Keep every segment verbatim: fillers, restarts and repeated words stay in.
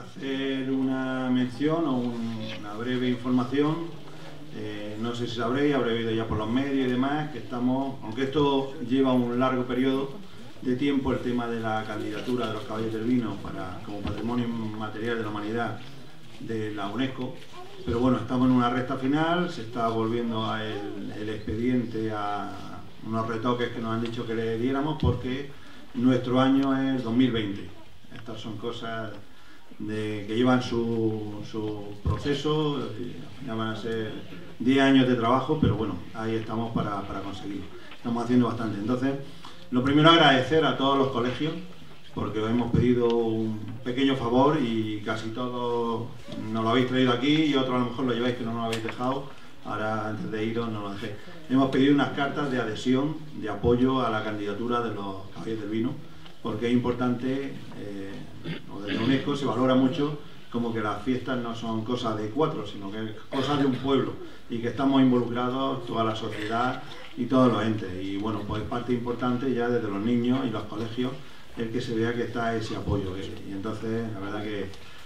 hacer una mención o un, una breve información. Eh, no sé si sabréis, habréis oído ya por los medios y demás, que estamos, aunque esto lleva un largo periodo de tiempo, el tema de la candidatura de los caballos del vino para, como patrimonio material de la humanidad de la UNESCO, pero bueno, estamos en una recta final, se está volviendo a el, el expediente a unos retoques que nos han dicho que le diéramos porque nuestro año es dos mil veinte. Estas son cosas de, que llevan su, su proceso, ya van a ser diez años de trabajo, pero bueno, ahí estamos para, para conseguirlo. Estamos haciendo bastante. Entonces, lo primero agradecer a todos los colegios, porque os hemos pedido un pequeño favor y casi todos nos lo habéis traído aquí y otros a lo mejor lo lleváis que no nos lo habéis dejado. Ahora, antes de iros, no lo dejé. Hemos pedido unas cartas de adhesión, de apoyo a la candidatura de los caballos del vino, porque es importante, eh, o desde UNESCO se valora mucho como que las fiestas no son cosas de cuatro, sino que es cosas de un pueblo y que estamos involucrados toda la sociedad y todos los entes. Y bueno, pues parte importante ya desde los niños y los colegios el que se vea que está ese apoyo. Y entonces, la verdad que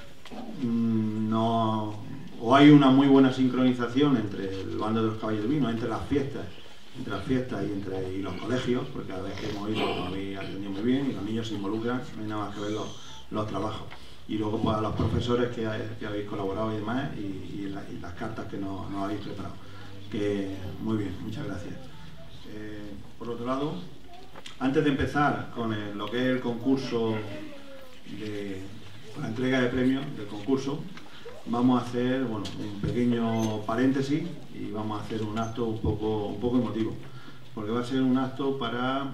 mmm, no... o hay una muy buena sincronización entre el bando de los caballos del vino, entre las fiestas, entre las fiestas y entre y los colegios, porque cada vez que hemos ido lo habéis atendido muy bien y los niños se involucran, no hay nada más que ver los, los trabajos. Y luego pues a los profesores que, hay, que habéis colaborado y demás, y, y, la, y las cartas que nos, nos habéis preparado. Que muy bien, muchas gracias. Eh, por otro lado, antes de empezar con el, lo que es el concurso, de, la entrega de premios del concurso, vamos a hacer bueno, un pequeño paréntesis y vamos a hacer un acto un poco, un poco emotivo, porque va a ser un acto para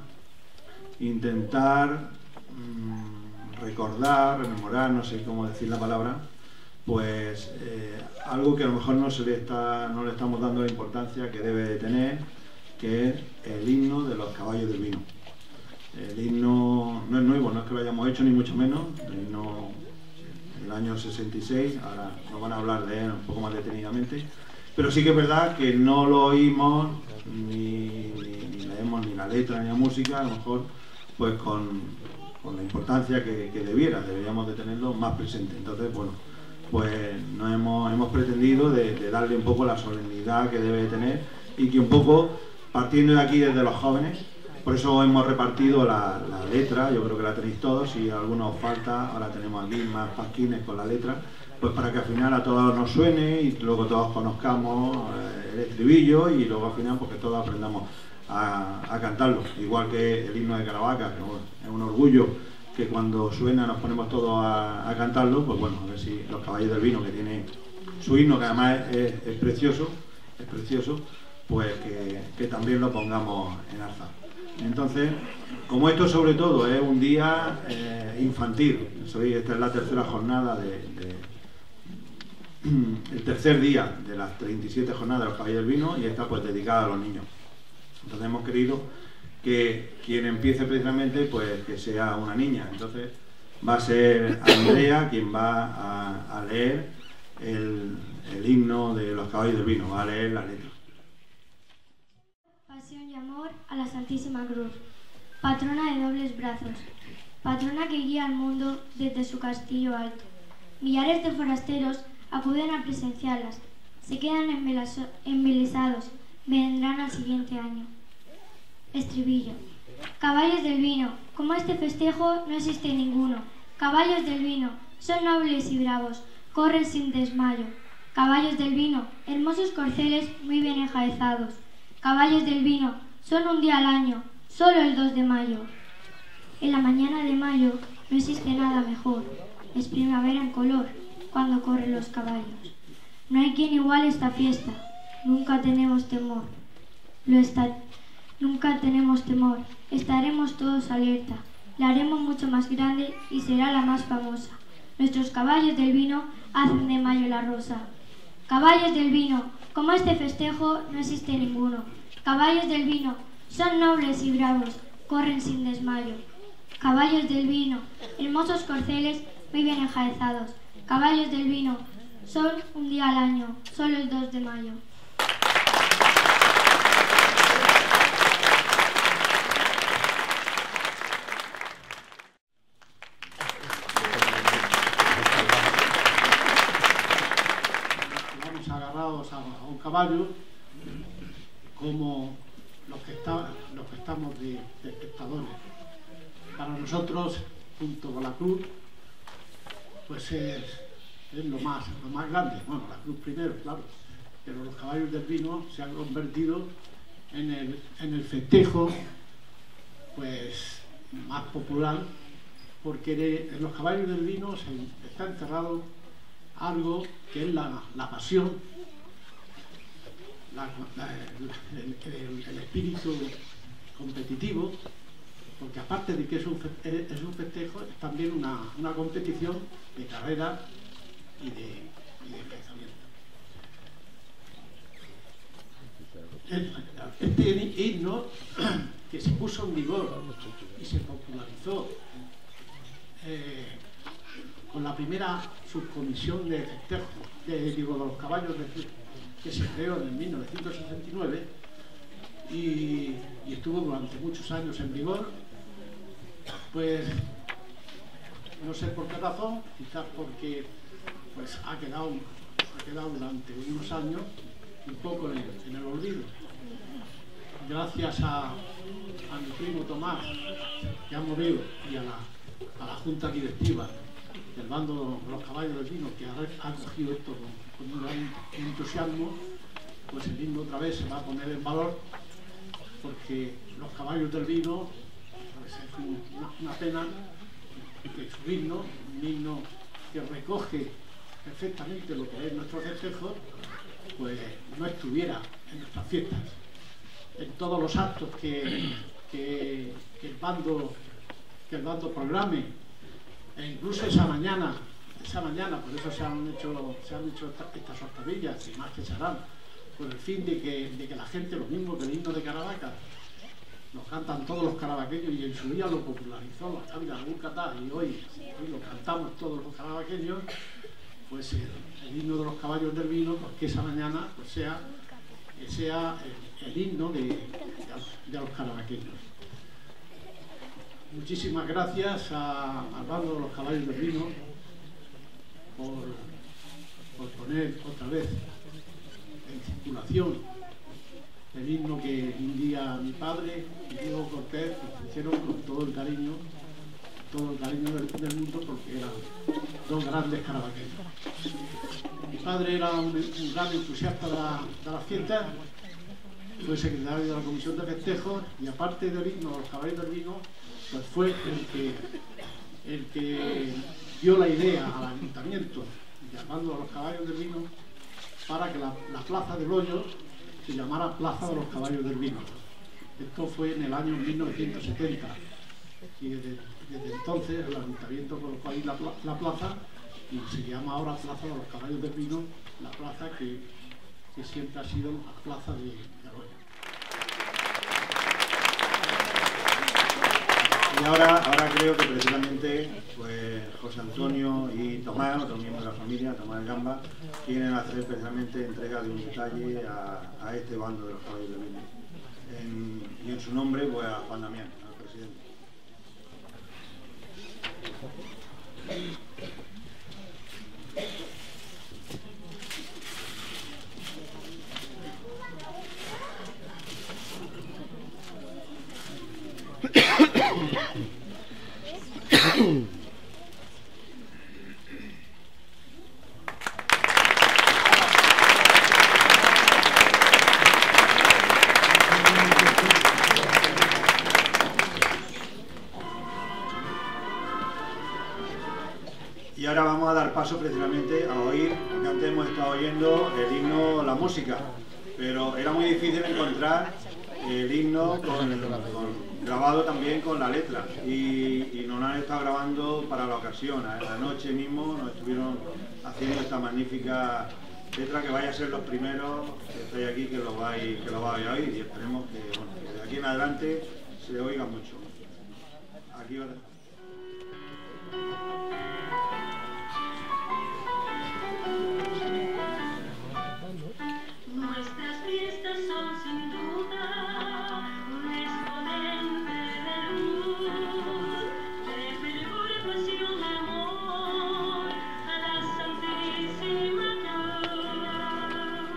intentar mmm, recordar, rememorar, no sé cómo decir la palabra, pues eh, algo que a lo mejor no, se le está, no le estamos dando la importancia que debe de tener, que es el himno de los caballos del vino. El himno no es nuevo, no es que lo hayamos hecho ni mucho menos, el himno del año sesenta y seis, ahora nos van a hablar de él un poco más detenidamente, pero sí que es verdad que no lo oímos, ni, ni, ni leemos ni la letra ni la música, a lo mejor pues con, con la importancia que, que debiera, deberíamos de tenerlo más presente. Entonces, bueno, pues nos hemos, hemos pretendido de, de darle un poco la solemnidad que debe de tener y que un poco, partiendo de aquí desde los jóvenes, por eso hemos repartido la, la letra, yo creo que la tenéis todos, si alguna os falta, ahora tenemos aquí más pasquines con la letra, pues para que al final a todos nos suene y luego todos conozcamos eh, el estribillo y luego al final porque todos aprendamos a, a cantarlo, igual que el himno de Caravaca, que bueno, es un orgullo que cuando suena nos ponemos todos a, a cantarlo, pues bueno, a ver si los caballos del vino, que tiene su himno, que además es, es precioso, es precioso, pues que, que también lo pongamos en alza. Entonces, como esto sobre todo es un día eh, infantil, soy, esta es la tercera jornada de, de el tercer día de las treinta y siete jornadas de los caballos del vino y está pues dedicada a los niños. Entonces hemos querido que quien empiece precisamente pues que sea una niña. Entonces va a ser Andrea quien va a, a leer el, el himno de los caballos del vino, va a leer la letra. Pasión y amor a la Santísima Cruz, patrona de dobles brazos, patrona que guía al mundo desde su castillo alto. Millares de forasteros acuden a presenciarlas, se quedan embelesados, vendrán al siguiente año. Estribillo. Caballos del vino, como este festejo no existe ninguno. Caballos del vino, son nobles y bravos, corren sin desmayo. Caballos del vino, hermosos corceles muy bien enjaezados. Caballos del vino, son un día al año, solo el dos de mayo. En la mañana de mayo no existe nada mejor, es primavera en color, cuando corren los caballos. No hay quien iguale esta fiesta, nunca tenemos temor. Lo está, nunca tenemos temor, estaremos todos alerta, la haremos mucho más grande y será la más famosa. Nuestros caballos del vino hacen de mayo la rosa. Caballos del vino, como este festejo no existe ninguno. Caballos del vino, son nobles y bravos, corren sin desmayo. Caballos del vino, hermosos corceles muy bien enjaezados. Caballos del vino, son un día al año, solo el dos de mayo. agarrados a, a un caballo, como los que, está, los que estamos de, de espectadores. Para nosotros, junto con la cruz, pues es, es lo, más, lo más grande. Bueno, la cruz primero, claro, pero los caballos del vino se han convertido en el, en el festejo pues más popular, porque en los caballos del vino se está enterrado algo que es la, la pasión, la, la, el, el, el espíritu competitivo, porque aparte de que es un, festejo, es un festejo, es también una, una competición de carrera y de, y de pensamiento. Este himno que se puso en vigor y se popularizó eh, con la primera subcomisión de festejo de, digo, de los caballos de, que se creó en mil novecientos sesenta y nueve y, y estuvo durante muchos años en vigor, pues no sé por qué razón, quizás porque pues ha quedado, ha quedado durante unos años un poco en el, en el olvido. Gracias a, a mi primo Tomás, que ha morido, y a la, a la junta directiva del bando de los caballos del vino, que ha, ha cogido esto con, con un gran entusiasmo, pues el himno otra vez se va a poner en valor, porque los caballos del vino pues es un, una, una pena que su himno, un himno que recoge perfectamente lo que es nuestro festejo, pues no estuviera en nuestras fiestas. En todos los actos que, que, que, el, bando, que el bando programe, e incluso esa mañana, esa mañana, por eso se han hecho, se han hecho estas, estas hortavillas y más que se harán, con el fin de que, de que la gente, lo mismo que el himno de Caravaca, lo cantan todos los caravaqueños, y en su día lo popularizó la Cábila de Burcatá, y hoy, hoy lo cantamos todos los caravaqueños, pues el, el himno de los caballos del vino, pues que esa mañana pues sea, que sea el, el himno de, de, de los caravaqueños. Muchísimas gracias a, al bando de los caballos del vino por, por poner otra vez en circulación el himno que un día mi padre y Diego Cortés pues, hicieron con todo el cariño, todo el cariño del, del mundo, porque eran dos grandes caravaqueños. Mi padre era un, un gran entusiasta de, la, de las fiestas, fue secretario de la comisión de festejos, y aparte del himno de los caballos del vino, pues fue el que, el que dio la idea al ayuntamiento, llamando a los caballos del vino, para que la, la plaza del Hoyo se llamara Plaza de los Caballos del Vino. Esto fue en el año mil novecientos setenta, y desde, desde entonces el ayuntamiento colocó ahí la, la plaza, y se llama ahora Plaza de los Caballos del Vino, la plaza que, que siempre ha sido la plaza de, de Hoyo. Y ahora, ahora creo que precisamente pues, José Antonio y Tomás, otro miembro de la familia, Tomás Gamba, quieren hacer precisamente entrega de un detalle a, a este bando de los caballos del vino. En, y en su nombre, pues a Juan Damián, al presidente. Y ahora vamos a dar paso precisamente a oír, porque antes hemos estado oyendo el himno, la música, pero era muy difícil encontrar el himno con, con, grabado también con la letra, y, y nos han estado grabando para la ocasión. Anoche mismo nos estuvieron haciendo esta magnífica letra, que vaya a ser los primeros que estáis aquí que lo vais, que lo vais a oír, y esperemos que, bueno, que de aquí en adelante se oiga mucho. Aquí va a dejar. Nuestras fiestas son sin duda un exponente de luz, de fervor, pasión, amor a la Santísima Cruz.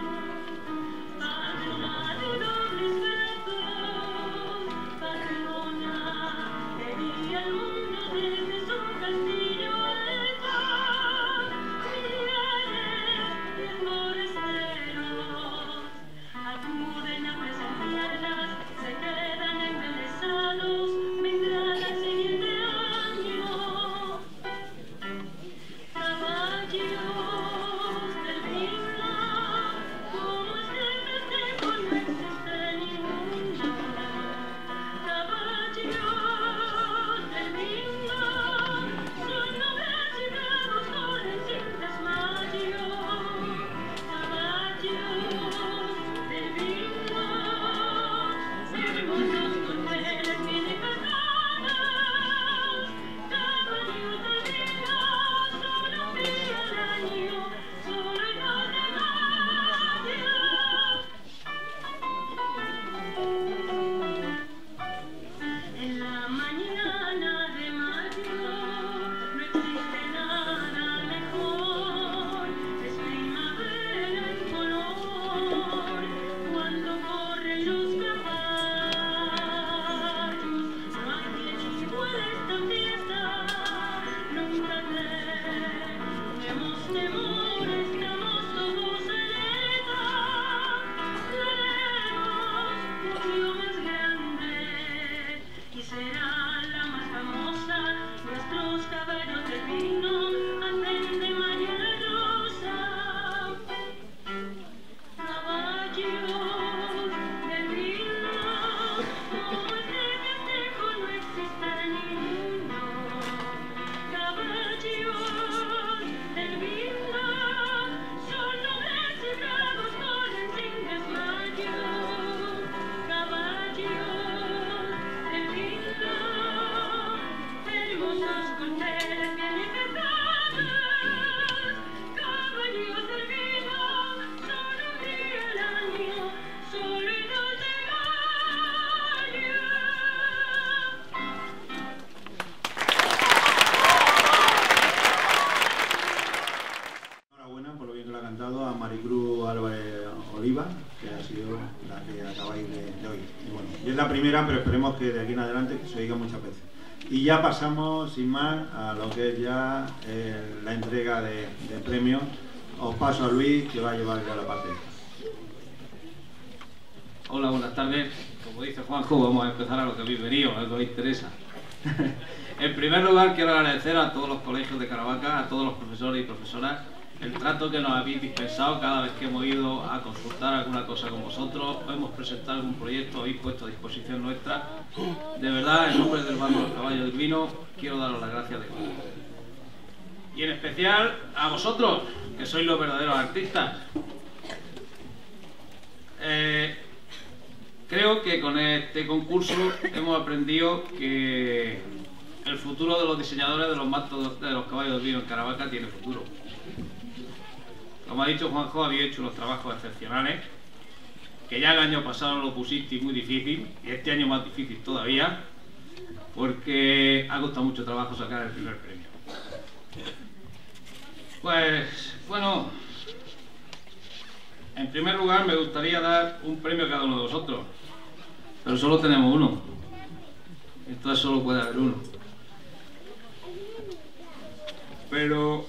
Cruz Álvarez Oliva, que ha sido la que acabáis de, de oír. Y, bueno, y es la primera, pero esperemos que de aquí en adelante que se oiga muchas veces. Y ya pasamos, sin más, a lo que es ya eh, la entrega de, de premios. Os paso a Luis, que va a llevar ya la parte esta. Hola, buenas tardes. Como dice Juanjo, vamos a empezar a lo que habéis venido, a lo que os interesa. En primer lugar, quiero agradecer a todos los colegios de Caravaca, a todos los profesores y profesoras, el trato que nos habéis dispensado cada vez que hemos ido a consultar alguna cosa con vosotros, o hemos presentado algún proyecto, habéis puesto a disposición nuestra. De verdad, en nombre del Banco del Caballo del Vino, quiero daros las gracias de corazón. Y en especial a vosotros, que sois los verdaderos artistas. Eh, creo que con este concurso hemos aprendido que el futuro de los diseñadores de los mantos de los caballos del vino en Caravaca tiene futuro. Como ha dicho Juanjo, habéis hecho unos trabajos excepcionales, que ya el año pasado lo pusisteis muy difícil, y este año más difícil todavía, porque ha costado mucho trabajo sacar el primer premio. Pues, bueno, en primer lugar me gustaría dar un premio a cada uno de vosotros, pero solo tenemos uno, entonces solo puede haber uno. Pero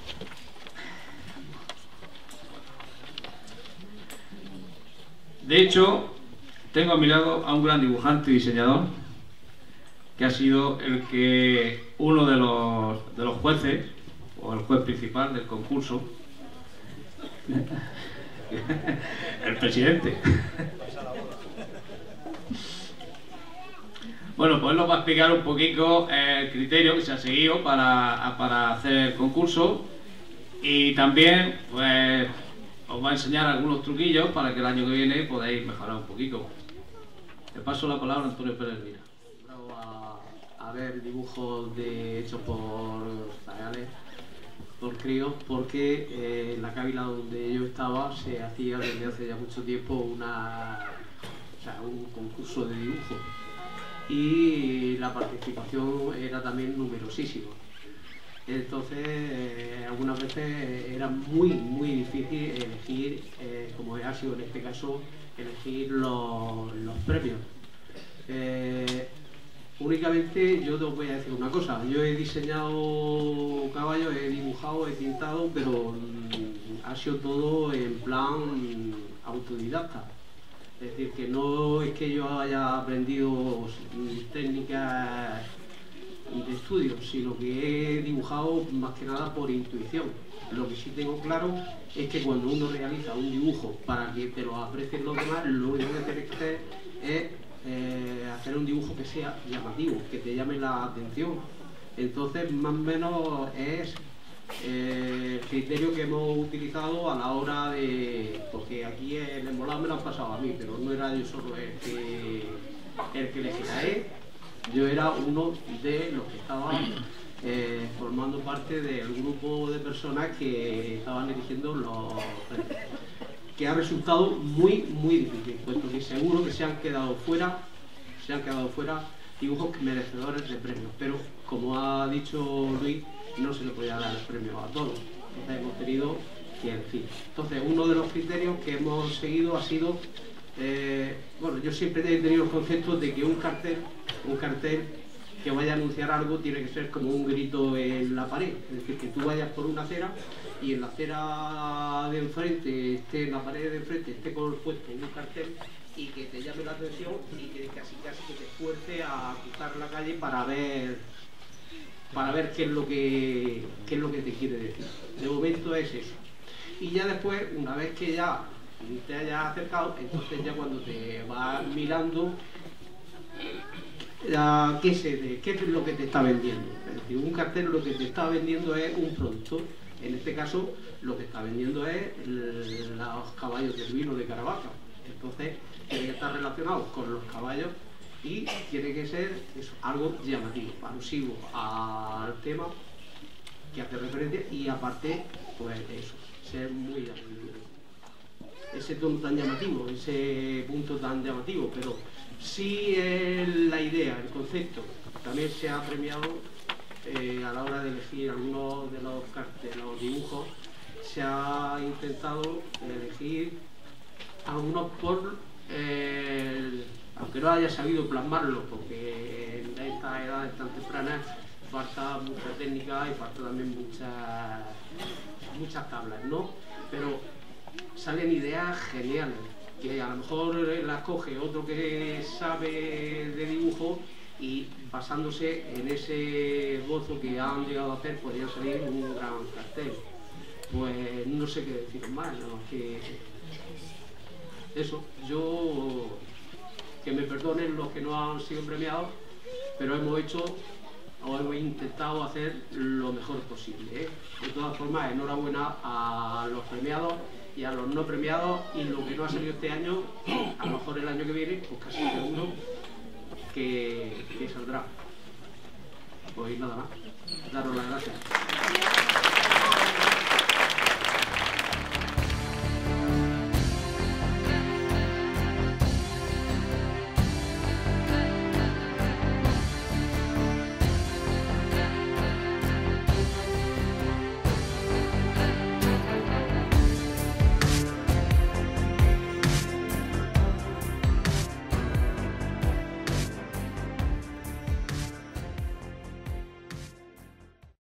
de hecho, tengo a mi lado a un gran dibujante y diseñador, que ha sido el que uno de los, de los jueces, o el juez principal del concurso, el presidente. Bueno, pues nos va a explicar un poquito el criterio que se ha seguido para, para hacer el concurso, y también pues os va a enseñar algunos truquillos para que el año que viene podáis mejorar un poquito. Te paso la palabra a Antonio Pérez Mira. A, a ver dibujos de, hechos por zagales, por críos, porque eh, en la cábila donde yo estaba se hacía desde hace ya mucho tiempo una, o sea, un concurso de dibujo, y la participación era también numerosísima. Entonces, eh, algunas veces era muy, muy difícil elegir, eh, como ha sido en este caso, elegir los, los premios. Eh, únicamente yo te voy a decir una cosa: yo he diseñado caballos, he dibujado, he tintado, pero mm, ha sido todo en plan autodidacta. Es decir, que no es que yo haya aprendido técnicas de estudio, sino que he dibujado más que nada por intuición. Lo que sí tengo claro es que cuando uno realiza un dibujo para que te lo aprecien los demás, lo único que tienes que hacer es eh, hacer un dibujo que sea llamativo, que te llame la atención. Entonces, más o menos es eh, el criterio que hemos utilizado a la hora de... porque aquí el embolado me lo han pasado a mí, pero no era yo solo el que, el que elegía, ¿eh? Yo era uno de los que estaban eh, formando parte del grupo de personas que estaban eligiendo los premios, que ha resultado muy, muy difícil, puesto que seguro que se han quedado fuera, se han quedado fuera dibujos merecedores de premios, pero como ha dicho Luis, no se le podía dar el premio a todos, entonces hemos tenido que elegir. Entonces, uno de los criterios que hemos seguido ha sido, eh, bueno, yo siempre he tenido el concepto de que un cartel, un cartel que vaya a anunciar algo tiene que ser como un grito en la pared, es decir, que tú vayas por una acera y en la acera de enfrente esté, en la pared de enfrente esté puesto un cartel y que te llame la atención y que casi casi que te fuerce a cruzar la calle para ver para ver qué es lo que qué es lo que te quiere decir. De momento es eso. Y ya después, una vez que ya te hayas acercado, entonces ya cuando te vas mirando ya, ¿qué, se de, ¿qué es lo que te está vendiendo? Es decir, un cartel lo que te está vendiendo es un producto. En este caso, lo que está vendiendo es el, los caballos del vino de Caravaca. Entonces, tiene que estar relacionado con los caballos y tiene que ser eso, algo llamativo, alusivo al tema que hace referencia, y aparte, pues eso, ser muy llamativo. Ese tono tan llamativo, ese punto tan llamativo, pero sí es la idea, el concepto. También se ha premiado eh, a la hora de elegir algunos de los carteles, los dibujos, se ha intentado elegir algunos por, eh, aunque no haya sabido plasmarlo, porque en estas edades tan tempranas falta mucha técnica y falta también muchas, muchas tablas, ¿no? Pero salen ideas geniales, que a lo mejor las coge otro que sabe de dibujo y basándose en ese esbozo que han llegado a hacer podría salir un gran cartel. Pues no sé qué deciros más, ¿no? Que eso, yo, que me perdonen los que no han sido premiados, pero hemos hecho o hemos intentado hacer lo mejor posible, ¿eh? De todas formas, enhorabuena a los premiados y a los no premiados, y lo que no ha salido este año, a lo mejor el año que viene, pues casi seguro que, que saldrá. Pues nada más, daros las gracias.